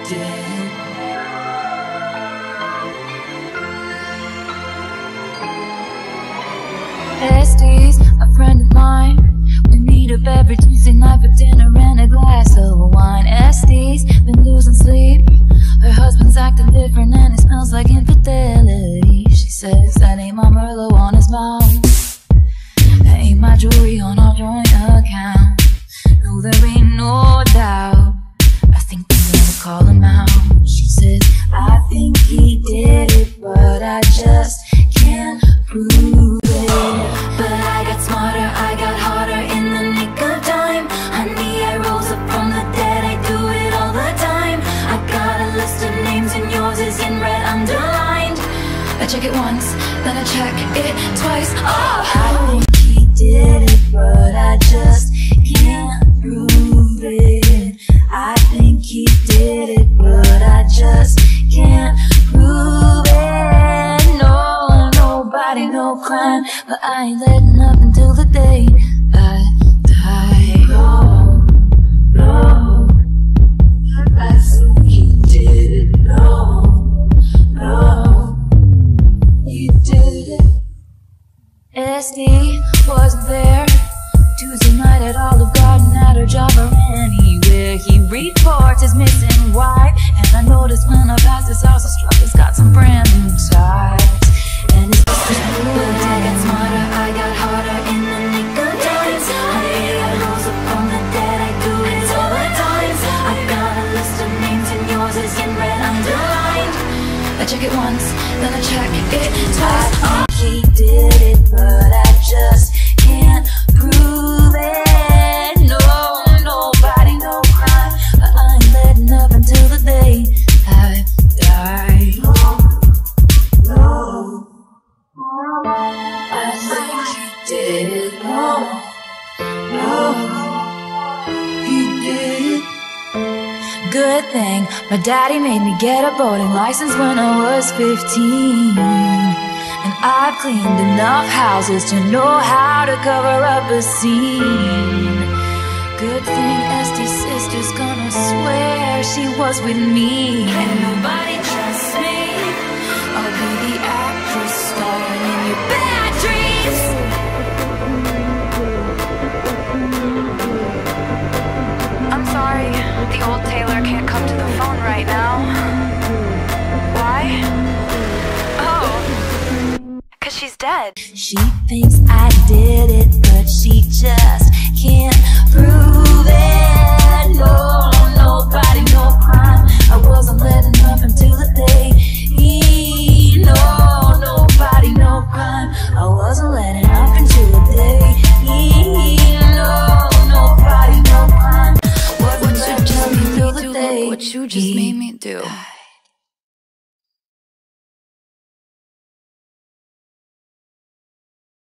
did. Estes, a friend of mine. We meet up every Tuesday night for dinner and a glass of wine. Estes been losing sleep. Her husband's acting different and it smells like infidelity. She says that ain't my Merlot on his mouth. That ain't my jewelry on our joint account. No, there ain't no doubt. I think I'm gonna call him out. She says, I think he did it, but I just can't prove it. But I got smarter, I got harder in the nick of time. Honey, I rose up from the dead, I do it all the time. I got a list of names and yours is in red underlined. I check it once, then I check it twice. Oh! I think he did it, but I just can't prove it. I think he did it, but I just can't prove it. No, nobody, no crime, but I ain't letting up until the day I die. No, no, I think he did it. No, no, he did it. SD wasn't there Tuesday night at Olive Garden, at her job or anywhere. He reports his missing wife, and I noticed when I passed his house, the structure's got some brand new ties. And his sister's blue. But I got smarter, I got harder in the nick of time. Honey, I rose up from the dead, I do it all the time. I got a list of names and yours is in red underlined. I check it once, then I check it twice. Oh. He did it, but I just can't prove it. No, nobody, no crime, but I ain't letting up until the day I die. No, no, I think he did it. No, no, he did it. Good thing my daddy made me get a boating license when I was 15. And I've cleaned enough houses to know how to cover up a scene. Good thing Este's sister's gonna swear she was with me. And nobody trusts me. I'll be the actress starring in your bad dreams. I'm sorry, the old Taylor can't come to the phone right now. Why? She's dead. She thinks I did it, but she just can't prove it. No, nobody, no crime. I wasn't letting up until the day. No, nobody, no crime. I wasn't letting up until the day. No, nobody, no crime. Wasn't letting up until the day. What you just made me do.